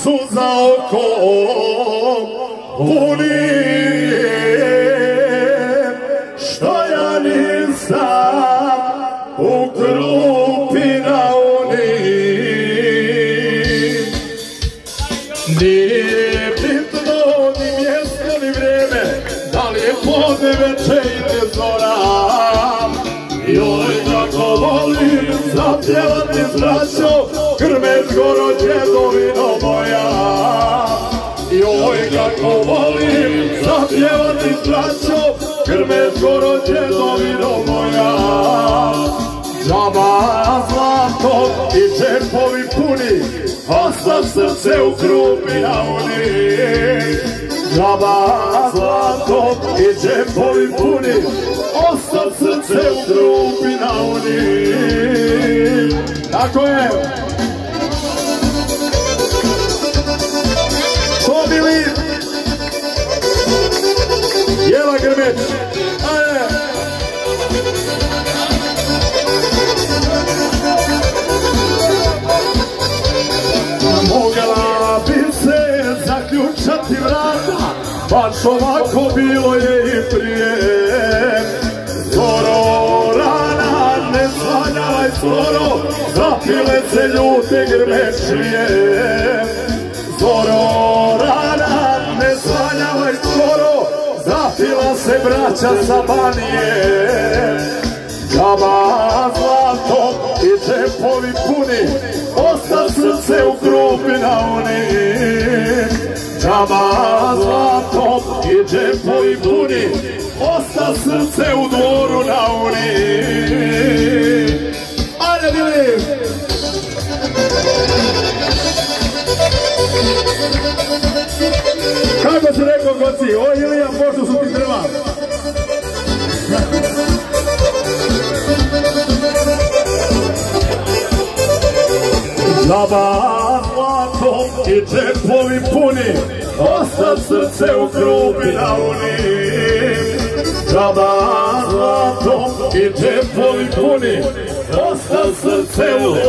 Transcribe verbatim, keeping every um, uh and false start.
suza okom punim, što ja nisam u grupi naunim. Nije bitno ni mjesto ni vrijeme, da li je podne večer ili zora. Joj kako volim zapjevati s braćom Grmečko djedovino moja. Joj kako volim zapjevati s braćom Grmečko djedovino moja. Džaba zlato i džepovi puni, ostav srce u grupi naunim. Džaba zlato i džepovi puni, ostav srce u grupi naunim. Tako je. To bili Jela Grmeć. Ajde. Mogla bi se zaključati vrata, baš ovako bilo je i prije. Zoro rana, ne svanjavaj skoro, zapile se ljute Grmečije. Zoro rana, ne svanjavaj skoro, zapila se braća sa Banije. Džaba zlato i džepovi puni, ostav srce u grupi naunim. Džaba zlato i džepovi puni, ostav srce u dvoru naunim. Ajde bili! Kako si rekao goci, o Ilija, pošto su ti drva. Džaba zlato i džepovi puni, ostav srce u grupi naunim. Džaba zlato i džepovi puni, ostav srce u